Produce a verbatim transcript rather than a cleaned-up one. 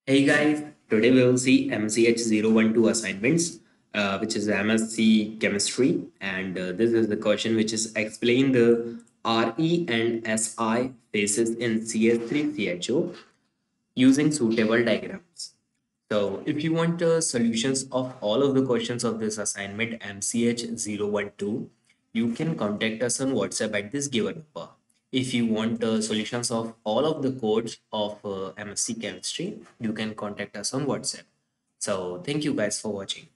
Hey guys, today we will see M C H zero one two assignments, uh, which is M S C Chemistry, and uh, this is the question which is explain the R E and S I phases in C H three C H O using suitable diagrams. So if you want uh, solutions of all of the questions of this assignment M C H zero one two, you can contact us on WhatsApp at this given number. If you want uh, solutions of all of the codes of uh, M S C Chemistry, you can contact us on WhatsApp. So thank you guys for watching.